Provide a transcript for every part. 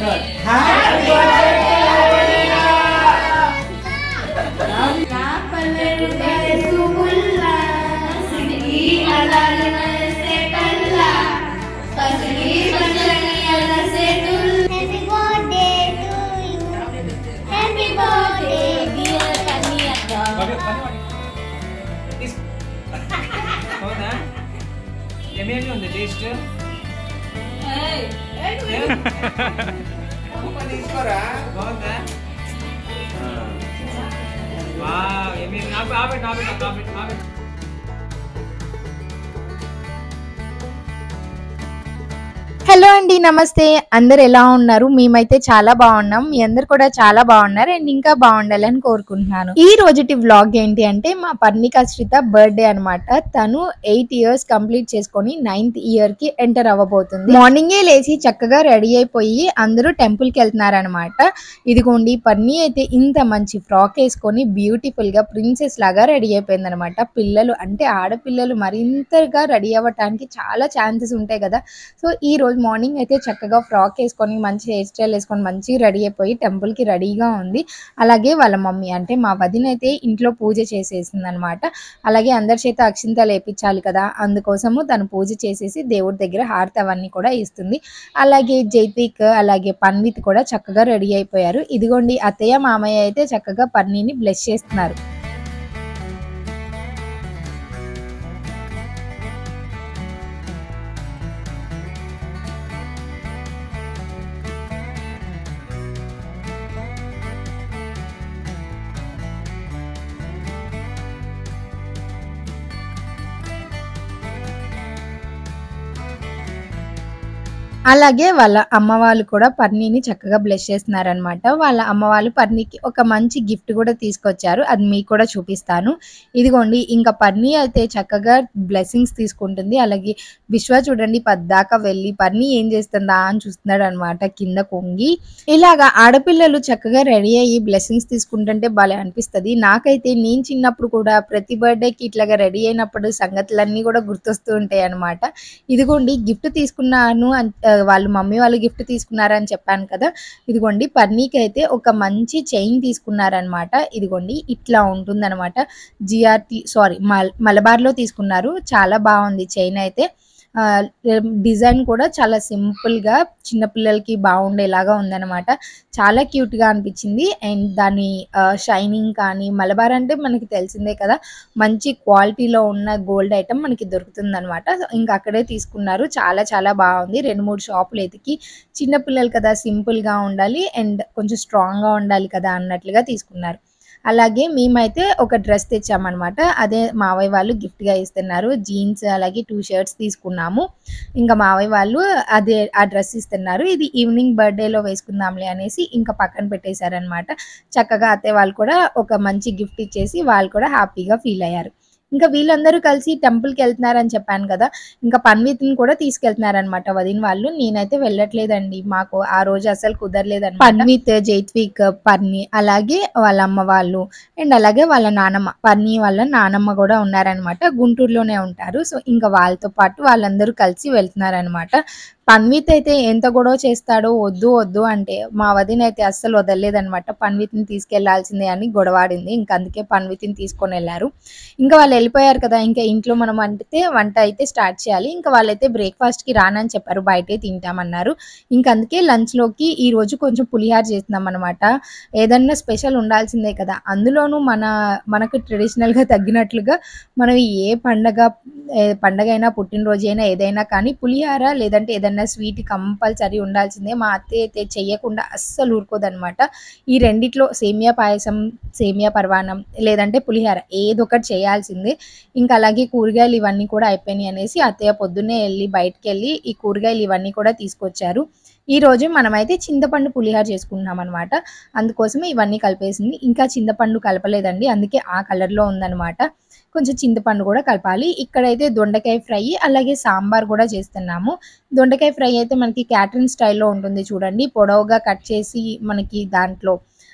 Happy birthday ఏమేమి ఉంది taste తీసుకోరా బాగుందా ఏమేమి నాకు హలో అండి, నమస్తే. అందరు ఎలా ఉన్నారు? మేమైతే చాలా బాగున్నాం. మీ అందరు కూడా చాలా బాగున్నారు అండ్ ఇంకా బాగుండాలని కోరుకుంటున్నాను. ఈ రోజుటి వ్లాగ్ ఏంటి అంటే మా పర్ణికాశ్రిత బర్త్డే అనమాట. తను 8 years కంప్లీట్ చేసుకొని 9th year కి ఎంటర్ అవ్వబోతుంది. మార్నింగే లేచి చక్కగా రెడీ అయిపోయి అందరూ టెంపుల్ కి వెళ్తున్నారనమాట. ఇదిగోండి పర్ణి అయితే ఇంత మంచి ఫ్రాక్ వేసుకొని బ్యూటిఫుల్ గా ప్రిన్సెస్ లాగా రెడీ అయిపోయింది అనమాట. పిల్లలు అంటే ఆడపిల్లలు మరింతగా రెడీ అవ్వటానికి చాలా ఛాన్సెస్ ఉంటాయి కదా. సో ఈ రోజు మార్నింగ్ అయితే చక్కగా ఫ్రాక్ వేసుకొని మంచి హెయిర్ స్టైల్ వేసుకొని మంచిగా రెడీ అయిపోయి టెంపుల్ కి రెడీగా ఉంది. అలాగే వాళ్ళ మమ్మీ అంటే మా వదిన అయితే ఇంట్లో పూజ చేసేసింది అనమాట. అలాగే అందరి చేత అక్షింతలు వేయించాలి కదా, అందుకోసము తను పూజ చేసేసి దేవుడి దగ్గర హారతి అవన్నీ కూడా ఇస్తుంది. అలాగే జైత్విక్ అలాగే పన్విత్ కూడా చక్కగా రెడీ అయిపోయారు. ఇదిగోండి అత్తయ్య మామయ్య అయితే చక్కగా పన్నీని బ్లెస్ చేస్తున్నారు. అలాగే వాళ్ళ అమ్మ వాళ్ళు కూడా పర్ణిని చక్కగా బ్లెస్ చేస్తున్నారనమాట. వాళ్ళ అమ్మ వాళ్ళు పర్ణికి ఒక మంచి గిఫ్ట్ కూడా తీసుకొచ్చారు. అది మీకు కూడా చూపిస్తాను. ఇదిగోండి ఇంకా పర్ణి అయితే చక్కగా బ్లెస్సింగ్స్ తీసుకుంటుంది. అలాగే విశ్వ చూడండి పద్దాకా వెళ్ళి పర్ణి ఏం చేస్తుందా అని చూస్తున్నాడు అనమాట కింద కొంగి. ఇలాగా ఆడపిల్లలు చక్కగా రెడీ అయ్యి బ్లెస్సింగ్స్ తీసుకుంటుంటే భలే అనిపిస్తుంది. నాకైతే నేను చిన్నప్పుడు కూడా ప్రతి బర్త్డేకి ఇట్లాగా రెడీ అయినప్పుడు సంగతులన్నీ కూడా గుర్తొస్తూ ఉంటాయి అనమాట. ఇదిగోండి గిఫ్ట్ తీసుకున్నాను వాళ్ళు మమ్మీ వాళ్ళు గిఫ్ట్ తీసుకున్నారని చెప్పాను కదా. ఇదిగోండి పర్ణికి అయితే ఒక మంచి చైన్ తీసుకున్నారనమాట. ఇదిగోండి ఇట్లా ఉంటుంది అనమాట. మలబార్ లో తీసుకున్నారు. చాలా బాగుంది చైన్ అయితే. డిజైన్ కూడా చాలా సింపుల్ గా చిన్నపిల్లలకి బాగుండేలాగా ఉందన్నమాట. చాలా క్యూట్ గా అనిపించింది. అండ్ దాని షైనింగ్ కానీ మలబార్ అంటే మనకి తెలిసిందే కదా, మంచి క్వాలిటీలో ఉన్న గోల్డ్ ఐటమ్ మనకి దొరుకుతుంది అనమాట. ఇంకా అక్కడే తీసుకున్నారు. చాలా చాలా బాగుంది. 2-3 షాపులు ఎతికి చిన్నపిల్లలు కదా సింపుల్ గా ఉండాలి అండ్ కొంచెం స్ట్రాంగ్ గా ఉండాలి కదా అన్నట్లుగా తీసుకున్నారు. అలాగే మేమైతే ఒక డ్రెస్ తెచ్చామన్నమాట. అదే మావయ్య వాళ్ళు గిఫ్ట్గా ఇస్తున్నారు. జీన్స్ అలాగే 2 షర్ట్స్ తీసుకున్నాము. ఇంకా మావయ్య వాళ్ళు అదే ఆ డ్రెస్ ఇస్తున్నారు. ఇది ఈవినింగ్ బర్త్డేలో వేసుకుందాంలే అనేసి ఇంకా పక్కన పెట్టేశారనమాట. చక్కగా అత్తయ్య వాళ్ళు కూడా ఒక మంచి గిఫ్ట్ ఇచ్చేసి వాళ్ళు కూడా హ్యాపీగా ఫీల్ అయ్యారు. ఇంకా వీళ్ళందరూ కలిసి టెంపుల్కి వెళ్తున్నారని చెప్పాను కదా. ఇంకా పన్విత్ని కూడా తీసుకెళ్తున్నారనమాట వదిన వాళ్ళు. నేనైతే వెళ్ళట్లేదండి, మాకు ఆ రోజు అసలు కుదరలేదండి. పన్విత్, జైత్విక్, పర్ణి అలాగే వాళ్ళ అమ్మ వాళ్ళు అండ్ అలాగే వాళ్ళ నానమ్మ, పర్ణి వాళ్ళ నానమ్మ కూడా ఉన్నారనమాట. గుంటూరులోనే ఉంటారు. సో ఇంకా వాళ్ళతో పాటు వాళ్ళందరూ కలిసి వెళ్తున్నారనమాట. పన్విత్ అయితే ఎంత గొడవ చేస్తాడో వద్దు వద్దు అంటే మా వదిన అయితే అస్సలు వదలలేదనమాట. పన్విత్ని తీసుకెళ్లాల్సిందే అని గొడవాడింది. ఇంకా అందుకే పన్విత్ని తీసుకొని వెళ్ళారు. ఇంకా వాళ్ళు వెళ్ళిపోయారు కదా, ఇంకా ఇంట్లో మనం వంట అయితే స్టార్ట్ చేయాలి. ఇంకా వాళ్ళైతే బ్రేక్ఫాస్ట్కి రానని చెప్పారు, బయటే తింటామన్నారు. ఇంకా అందుకే లంచ్లోకి ఈ రోజు కొంచెం పులిహార చేస్తున్నాం అనమాట. ఏదన్నా స్పెషల్ ఉండాల్సిందే కదా, అందులోనూ మనకు ట్రెడిషనల్గా తగ్గినట్లుగా మనం ఏ పండగ అయినా పుట్టినరోజు అయినా ఏదైనా కానీ పులిహార లేదంటే ఏదన్నా స్వీట్ కంపల్సరీ ఉండాల్సిందే. మా అత్తయ్య అయితే చెయ్యకుండా అస్సలు ఊరుకోదనమాట. ఈ రెండిట్లో సేమియా పాయసం, సేమియా పరవాన్నం లేదంటే పులిహార ఏదొకటి చేయాల్సిందే. ఇంకా అలాగే కూరగాయలు ఇవన్నీ కూడా అయిపోయినాయి అనేసి అత్తయ్య పొద్దున్నే బయటకు వెళ్ళి ఈ కూరగాయలు ఇవన్నీ కూడా తీసుకొచ్చారు. ఈ రోజు మనమైతే చింతపండు పులిహార చేసుకుంటున్నాం అనమాట. అందుకోసమే ఇవన్నీ కలిపేసింది. ఇంకా చింతపండు కలపలేదండి, అందుకే ఆ కలర్లో ఉందన్నమాట. కొంచెం చింతపండు కూడా కలపాలి. ఇక్కడైతే దొండకాయ ఫ్రై అలాగే సాంబార్ కూడా చేస్తున్నాము. దొండకాయ ఫ్రై అయితే మనకి క్యాటరింగ్ స్టైల్లో ఉంటుంది చూడండి. పొడవుగా కట్ చేసి మనకి దాంట్లో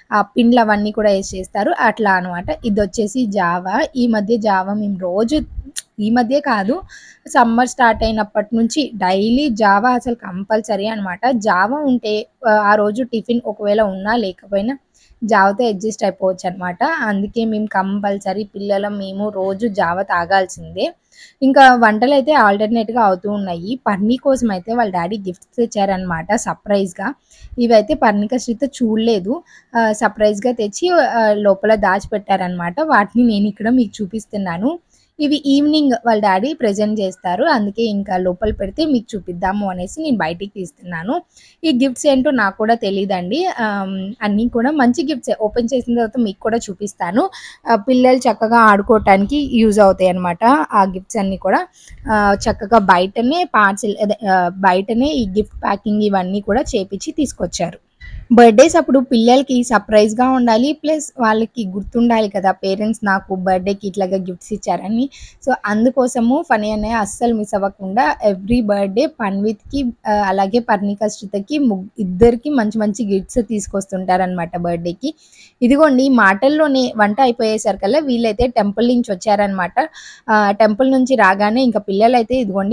పిండ్లు అవన్నీ కూడా వేసి చేస్తారు అట్లా అనమాట. ఇది వచ్చేసి జావా. ఈ మధ్య జావా మేము రోజు, ఈ మధ్య కాదు, సమ్మర్ స్టార్ట్ అయినప్పటి నుంచి డైలీ జావా అసలు కంపల్సరీ అనమాట. జావా ఉంటే ఆ రోజు టిఫిన్ ఒకవేళ ఉన్నా లేకపోయినా జావతో అడ్జస్ట్ అయిపోవచ్చు అనమాట. అందుకే మేము కంపల్సరీ పిల్లలం మేము రోజు జావా తాగాల్సిందే. ఇంకా వంటలైతే ఆల్టర్‌నేట్‌గా అవుతూ ఉన్నాయి. పన్నీ కోసం అయితే వాళ్ళ డ్యాడీ గిఫ్ట్స్ తెచ్చారనమాట సర్ప్రైజ్‌గా. ఇవైతే పర్ణిక, శ్రిత చూడలేదు. సర్ప్రైజ్‌గా తెచ్చి లోపల దాచిపెట్టారనమాట. వాటిని నేనిక్కడ మీకు చూపిస్తున్నాను. ఇవి ఈవినింగ్ వాళ్ళ డ్యాడీ ప్రెజెంట్ చేస్తారు. అందుకే ఇంకా లోపల పెడితే మీకు చూపిద్దాము అనేసి నేను బయటికి తీస్తున్నాను. ఈ గిఫ్ట్స్ ఏంటో నాకు కూడా తెలీదండి. అన్నీ కూడా మంచి గిఫ్ట్సే. ఓపెన్ చేసిన తర్వాత మీకు కూడా చూపిస్తాను. పిల్లలు చక్కగా ఆడుకోవటానికి యూజ్ అవుతాయన్నమాట. ఆ గిఫ్ట్స్ అన్నీ కూడా చక్కగా బయటనే పార్సిల్ అదే బయటనే ఈ గిఫ్ట్ ప్యాకింగ్ ఇవన్నీ కూడా చేపిచ్చి తీసుకొచ్చారు. బర్త్‌డేస్ అప్పుడు పిల్లలకి సర్ప్రైజ్‌గా ఉండాలి. ప్లస్ వాళ్ళకి గుర్తుండాలి కదా! పేరెంట్స్ నాకు బర్త్‌డేకి ఇట్లాగా గిఫ్ట్స్ ఇచ్చారని. సో, అందుకోసము ఫనీ అన్నయ్య అస్సలు మిస్ అవ్వకుండా ఎవ్రీ బర్త్‌డే పన్విత్‌కి అలాగే పర్ణిక, శ్రితకి ఇద్దరికీ మంచి మంచి గిఫ్ట్స్ తీసుకొస్తుంటారనమాట బర్త్‌డేకి. ఇదిగోండి మాటల్లోనే వంట అయిపోయేసరికల్లా వీళ్ళైతే టెంపుల్ నుంచి వచ్చారనమాట. టెంపుల్ నుంచి రాగానే ఇంక పిల్లలైతే ఇదిగోండి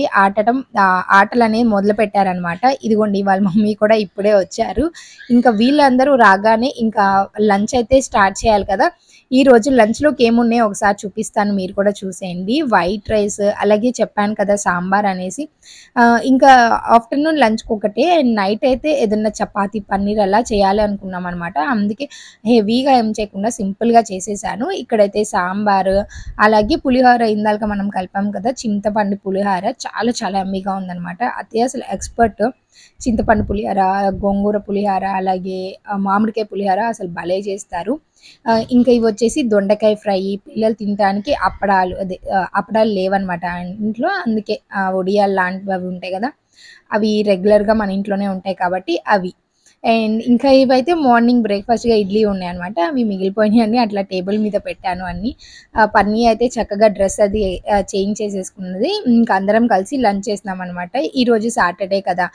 ఆటలనేవి మొదలుపెట్టారనమాట. ఇదిగోండి వాళ్ళ మమ్మీ కూడా ఇప్పుడే వచ్చారు. ఇంకా వీళ్ళందరూ రాగానే ఇంకా లంచ్ అయితే స్టార్ట్ చేయాలి కదా! ఈరోజు లంచ్‌లోకి ఏమున్నాయో ఒకసారి చూపిస్తాను, మీరు కూడా చూసేయండి. వైట్ రైస్ అలాగే చెప్పాను కదా సాంబార్ అనేసి. ఇంకా ఆఫ్టర్‌నూన్ లంచ్‌కి ఒకటే, నైట్ అయితే ఏదన్నా చపాతీ, పన్నీర్ అలా చేయాలి అనుకున్నామనమాట. అందుకే హెవీగా ఏం చేయకుండా సింపుల్‌గా చేసేసాను. ఇక్కడైతే సాంబారు అలాగే పులిహోర ఇందాక మనం కలిపాం కదా చింతపండు పులిహోర చాలా చాలా యమ్మీగా ఉందనమాట. అత్తయ్య అసలు ఎక్స్‌పర్ట్. చింతపండు పులిహోర, గోంగూర పులిహోర అలాగే మామిడికాయ పులిహోర అసలు భలే చేస్తారు. ఇంకా ఇవొచ్చేసి దొండకాయ ఫ్రై, పిల్లలు తినటానికి అప్పడాలు లేవనమాట ఇంట్లో. అందుకే వడియాలు లాంటివి అవి ఉంటాయి కదా! అవి రెగ్యులర్‌గా మన ఇంట్లోనే ఉంటాయి కాబట్టి అవి. అండ్ ఇంకా ఇవైతే మార్నింగ్ బ్రేక్‌ఫాస్ట్‌గా ఇడ్లీ ఉన్నాయన్నమాట. అవి మిగిలిపోయినాయన్ని అట్లా టేబుల్ మీద పెట్టాను అన్నీ. పన్నీ అయితే చక్కగా డ్రెస్ అది చేంజ్ చేసేసుకున్నది. ఇంక అందరం కలిసి లంచ్ చేసినామనమాట. ఈరోజు సాటర్డే కదా!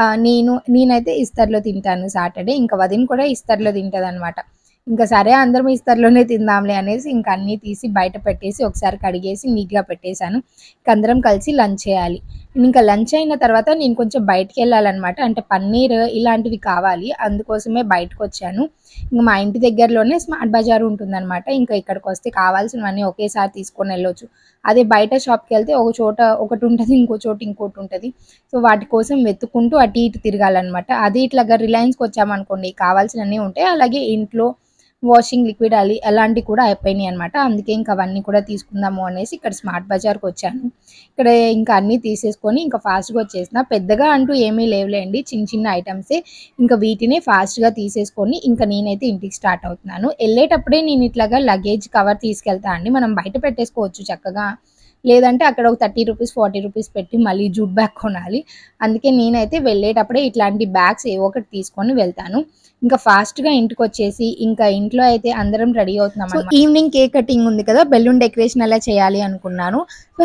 నేనైతే ఇస్తర్‌లో తింటాను సాటర్డే. ఇంకా వదిన కూడా ఇస్తర్‌లో తింటదనమాట. ఇంక సరే అందరం ఇస్తర్‌లోనే తిందాంలే అనేసి ఇంక అన్నీ తీసి బయట పెట్టేసి ఒకసారి కడిగేసి నీట్‌గా పెట్టేశాను. ఇంక అందరం కలిసి లంచ్ చేయాలి. ఇంకా లంచ్ అయిన తర్వాత నేను కొంచెం బయటికెళ్ళాలనమాట. అంటే పన్నీర్ ఇలాంటివి కావాలి. అందుకోసమే బయటకొచ్చాను. ఇంక మా ఇంటి దగ్గరలోనే స్మార్ట్ బజార్ ఉంటుందనమాట. ఇంకా ఇక్కడికొస్తే కావాల్సినవన్నీ ఒకేసారి తీసుకొనెళ్ళొచ్చు. అదే బయట షాప్‌కెళ్తే ఒక చోట ఒకటుంటది, ఇంకో చోట ఇంకోటుంటది. సో, వాటి కోసం వెతుక్కుంటూ అటు ఇటు తిరగాలనమాట. అదే ఇట్లాగా రిలయన్స్‌కొచ్చామనుకోండి కావాల్సినన్ని ఉంటాయి. అలాగే ఇంట్లో వాషింగ్ లిక్విడ్ అలాంటివి కూడా అయిపోయినాయనమాట. అందుకే ఇంక అవన్నీ కూడా తీసుకుందాము అనేసి ఇక్కడ స్మార్ట్ బజార్‌కొచ్చాను. ఇక్కడ ఇంకా అన్నీ తీసేసుకొని ఇంకా ఫాస్ట్‌గా వచ్చేసిన. పెద్దగా అంటూ ఏమీ లేవులేండి. చిన్న చిన్న ఐటెమ్సే. ఇంకా వీటినే ఫాస్ట్‌గా తీసేసుకొని ఇంకా నేనైతే ఇంటికి స్టార్ట్ అవుతున్నాను. ఎళ్ళేటప్పుడే నేను ఇట్లాగా లగేజ్ కవర్ తీసుకెళ్తా అండి. మనం బయట పెట్టేసుకోవచ్చు చక్కగా. లేదంటే అక్కడ ఒక రూ. 30, రూ. 40 పెట్టి మళ్ళీ జూట్ బ్యాగ్ కొనాలి. అందుకే నేనైతే వెళ్ళేటప్పుడే ఇట్లాంటి బ్యాగ్స్ ఏవో ఒకటి తీసుకొని వెళ్తాను. ఇంకా ఫాస్ట్‌గా ఇంటికొచ్చేసి ఇంకా ఇంట్లో అయితే అందరం రెడీ అవుతున్నామనమాట. ఈవినింగ్ కేక్ కటింగ్ ఉంది కదా! బెలూన్ డెకరేషన్ అలా చేయాలి అనుకున్నాను. సో,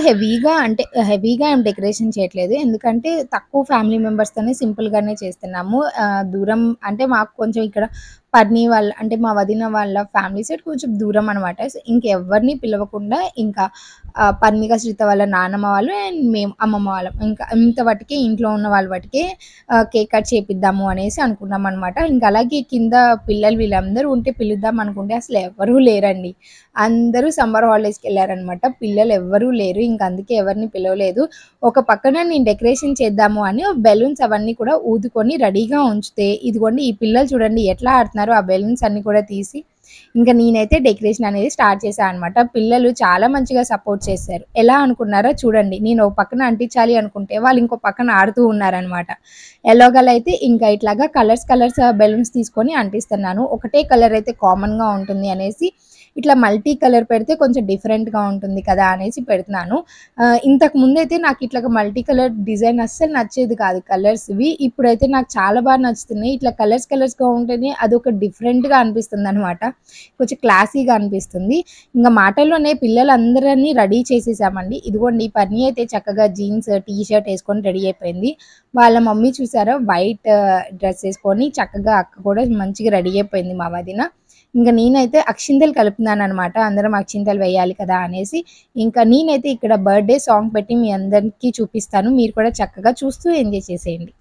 హెవీగా ఏం డెకరేషన్ చేయట్లేదు. ఎందుకంటే తక్కువ ఫ్యామిలీ మెంబర్స్‌తోనే సింపుల్‌గానే చేస్తున్నాము. దూరం అంటే మాకు కొంచెం ఇక్కడ అంటే మా వదిన వాళ్ళ ఫ్యామిలీ సైడ్ కొంచెం దూరం అనమాట. సో, ఇంకెవ్వరిని పిలవకుండా ఇంకా పర్ణిక, శ్రిత వాళ్ళ నానమ్మ వాళ్ళు అండ్ మేము అమ్మమ్మ వాళ్ళం. ఇంకా ఇంత మటికే ఇంట్లో ఉన్న వాళ్ళ మటికే కేక్ కట్ చేపిద్దాము అనేసి అనుకున్నామనమాట. ఇంకా అలాగే కింద పిల్లలు వీళ్ళందరూ ఉంటే పిలుద్దాం అనుకుంటే అసలు ఎవ్వరూ లేరండి. అందరూ సమ్మర్ హాలిడేస్‌కెళ్లారనమాట. పిల్లలు ఎవ్వరూ లేరు. ఇంక అందుకే ఎవరిని పిలవలేదు. ఒక పక్కన నేను డెకరేషన్ చేద్దాము అని బెలూన్స్ అవన్నీ కూడా ఊదుకొని రెడీగా ఉంచితే, ఇదిగోండి ఈ పిల్లలు చూడండి ఎట్లా ఆడుతున్నారో ఆ బెలూన్స్ అన్నీ కూడా తీసి, ఇంక నేనైతే డెకరేషన్ అనేది స్టార్ట్ చేశా అనమాట. పిల్లలు చాలా మంచిగా సపోర్ట్ చేశారు. ఎలా అనుకున్నారో చూడండి. నేను ఒక పక్కన అంటించాలి అనుకుంటే, వాళ్ళు ఇంకో పక్కన ఆడుతూ ఉన్నారనమాట. ఎలాగోలా అయితే ఇంకా ఇట్లాగా కలర్స్ బెలూన్స్ తీసుకొని అంటిస్తున్నాను. ఒకటే కలర్ అయితే కామన్‌గా ఉంటుంది అనేసి ఇట్లా మల్టీ కలర్ పెడితే కొంచెం డిఫరెంట్‌గా ఉంటుంది కదా అనేసి పెడుతున్నాను. ఇంతకు ముందైతే నాకు ఇట్లాగా మల్టీ కలర్ డిజైన్ అస్సలు నచ్చేది కాదు కలర్స్‌వి. ఇప్పుడైతే నాకు చాలా బాగా నచ్చుతున్నాయి. ఇట్లా కలర్స్‌గా ఉంటేనే అదొక డిఫరెంట్‌గా అనిపిస్తుందనమాట. కొంచెం క్లాసీగా అనిపిస్తుంది. ఇంక మాటల్లోనే పిల్లలందరిని రెడీ చేసేసామండి. ఇదిగోండి పర్ణి అయితే చక్కగా జీన్స్, టీ షర్ట్ ఏసుకొని రెడీ అయిపోయింది. వాళ్ళ మమ్మీ చూసారా వైట్ డ్రెస్ ఏసుకొని చక్కగా అక్క కూడా మంచిగా రెడీ అయిపోయింది మా వదిన. ఇంకా నేనైతే అక్షింతలు కలుపుతున్నాను అనమాట. అందరం అక్షింతలు వేయాలి కదా అనేసి. ఇంకా నేనైతే ఇక్కడ బర్త్డే సాంగ్ పెట్టి మీ అందరికీ చూపిస్తాను. మీరు కూడా చక్కగా చూస్తూ ఎంజాయ్ చేసేయండి.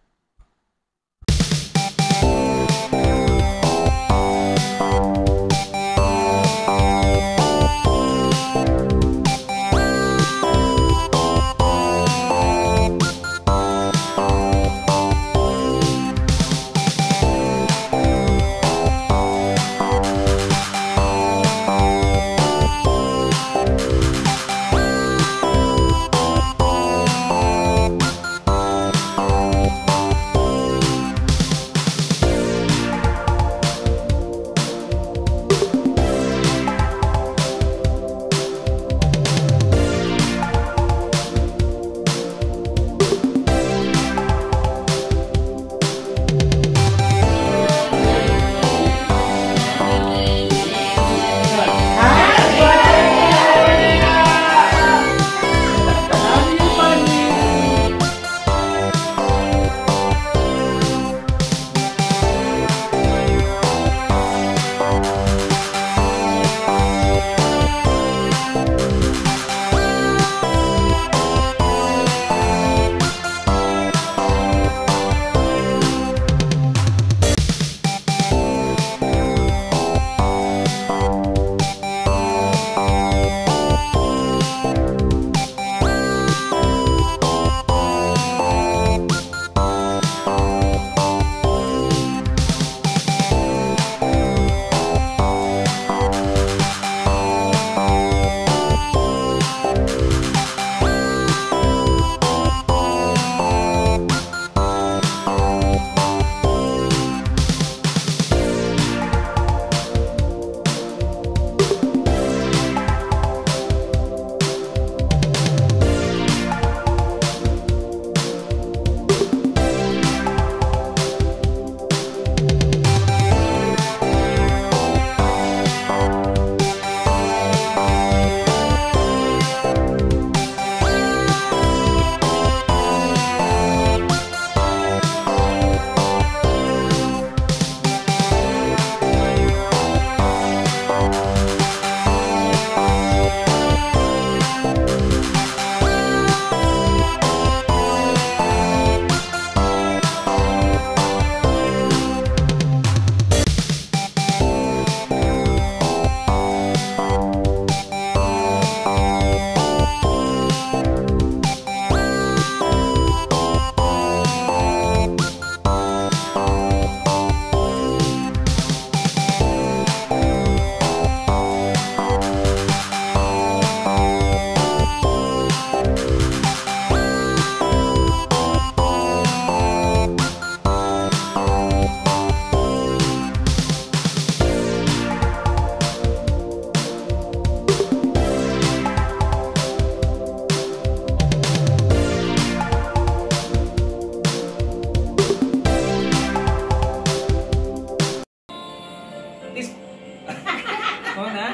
అవునా?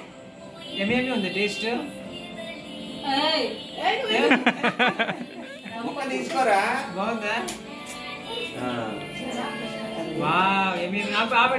ఏమేమి ఉంది టేస్ట్? తీసుకోరా బాగుందా? వావ్, ఏమేమి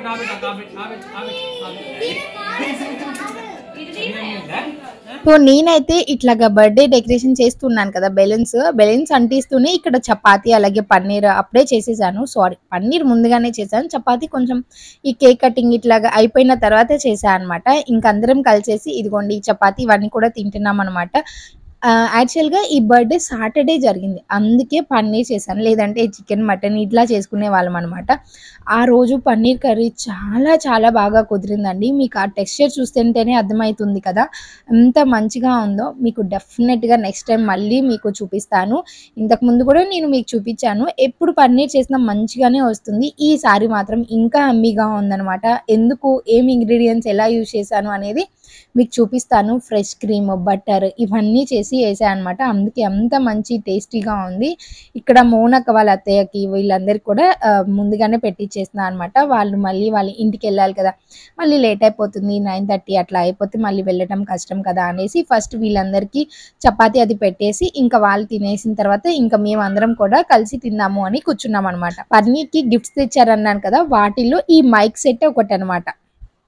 సో నేనైతే ఇట్లాగా బర్త్డే డెకరేషన్ చేస్తున్నాను కదా, బెలూన్స్ అంటిస్తూనే ఇక్కడ చపాతీ అలాగే పన్నీర్ అప్పుడే చేసేసాను. సారీ, పన్నీర్ ముందుగానే చేశాను, చపాతీ కొంచెం ఈ కేక్ కటింగ్ ఇట్లాగా అయిపోయిన తర్వాత చేశాను అనమాట. ఇంక అందరం కలిసేసి ఇదిగోండి ఈ చపాతీ ఇవన్నీ కూడా తింటున్నాం అనమాట. యాక్చువల్‌గా ఈ బర్త్‌డే సాటర్‌డే జరిగింది. అందుకే పన్నీర్ చేశాను. లేదంటే చికెన్, మటన్ ఇట్లా చేసుకునేవాళ్ళం అనమాట. ఆ రోజు పన్నీర్ కర్రీ చాలా చాలా బాగా కుదిరిందండి. మీకు ఆ టెక్స్చర్ చూస్తుంటేనే అర్థమైతుంది కదా, ఎంత మంచిగా ఉందో. మీకు డెఫినెట్‌గా నెక్స్ట్ టైమ్ మళ్ళీ మీకు చూపిస్తాను. ఇంతకుముందు కూడా నేను మీకు చూపించాను. ఎప్పుడు పన్నీర్ చేసినా మంచిగానే వస్తుంది. ఈసారి మాత్రం ఇంకా యమ్మీగా ఉందనమాట. ఎందుకు, ఏమి ఇంగ్రీడియెంట్స్ ఎలా యూజ్ చేశాను అనేది మీకు చూపిస్తాను. ఫ్రెష్ క్రీమ్, బటర్ ఇవన్నీ చేసి వేసాను అనమాట. అందుకే అంత మంచి టేస్టీగా ఉంది. ఇక్కడ మౌనక్క వాళ్ళ అత్తయ్యకి వీళ్ళందరికీ కూడా ముందుగానే పెట్టిచ్చేస్తున్నాను అనమాట. వాళ్ళు మళ్ళీ వాళ్ళ ఇంటికి వెళ్ళాలి కదా, మళ్ళీ లేట్ అయిపోతుంది, 9:30 అట్లా అయిపోతే మళ్ళీ వెళ్ళటం కష్టం కదా అనేసి ఫస్ట్ వీళ్ళందరికీ చపాతీ అది పెట్టేసి ఇంకా వాళ్ళు తినేసిన తర్వాత ఇంకా మేమందరం కూడా కలిసి తిందాము అని కూర్చున్నాం అనమాట. పన్నీర్కి గిఫ్ట్స్ తెచ్చారన్నాను కదా, వాటిల్లో ఈ మైక్ సెట్ ఒకటి అనమాట.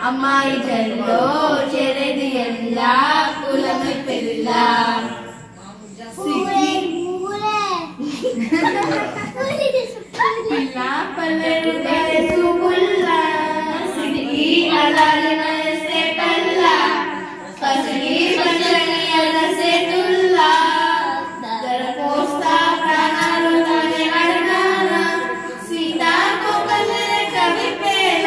అమ్మాయి జల్లో చెరేది ఎల్ల కులమి పిల్ల పిల్ల పల్లెడు వయసు పుల్ల సిటికి అలాలిన ఎస్తే పల్ల పసిడి పచ్చని అలసే తుల్ల దర పోస్తా ప్రాణాలు తానే అడగాల సీతాకు కల్లె కవి పేల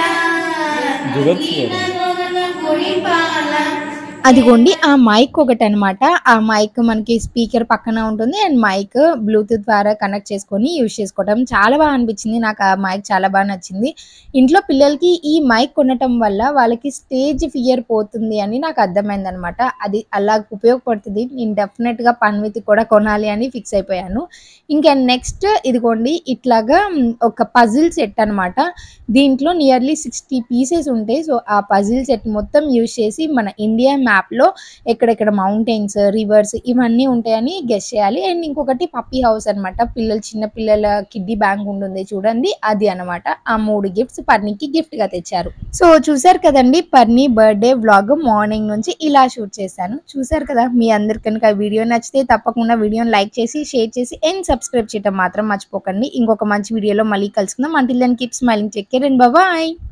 గుడి పాల. అదిగోండి ఆ మైక్ ఒకటి అనమాట. ఆ మైక్ మనకి స్పీకర్ పక్కన ఉంటుంది అండ్ మైక్ బ్లూటూత్ ద్వారా కనెక్ట్ చేసుకొని యూజ్ చేసుకోవడం చాలా బాగా అనిపించింది. నాకు ఆ మైక్ చాలా బాగా నచ్చింది. ఇంట్లో పిల్లలకి ఈ మైక్ కొనటం వల్ల వాళ్ళకి స్టేజ్ ఫియర్ పోతుంది అని నాకు అర్థమైంది అనమాట. అది అలా ఉపయోగపడుతుంది. నేను డెఫినెట్గా పన్విత్ కూడా కొనాలి అని ఫిక్స్ అయిపోయాను. ఇంకా నెక్స్ట్ ఇదిగోండి ఇట్లాగా ఒక పజిల్ సెట్ అనమాట. దీంట్లో నియర్లీ 60 పీసెస్ ఉంటాయి. సో ఆ పజిల్ సెట్ మొత్తం యూజ్ చేసి మన ఇండియా మ్యాప్లో ఎక్కడెక్కడ మౌంటైన్స్, రివర్స్ ఇవన్నీ ఉంటాయని గెస్ చేయాలి. అండ్ ఇంకొకటి పప్పీ హౌస్ అనమాట. చిన్న పిల్లల కిడ్డీ బ్యాంక్ ఉంటుంది చూడండి, అది అనమాట. ఆ 3 గిఫ్ట్స్ పర్నీకి గిఫ్ట్గా తెచ్చారు. సో చూసారు కదండి, పర్నీ బర్త్డే వ్లాగ్ మార్నింగ్ నుంచి ఇలా షూట్ చేశాను. చూసారు కదా, మీ అందరి కనుక వీడియో నచ్చితే తప్పకుండా వీడియోని లైక్ చేసి, షేర్ చేసి అండ్ సబ్స్క్రైబ్ చేయడం మాత్రం మర్చిపోకండి. ఇంకొక మంచి వీడియోలో మళ్ళీ కలుసుకుందాం. Until then keep smiling, take care and by.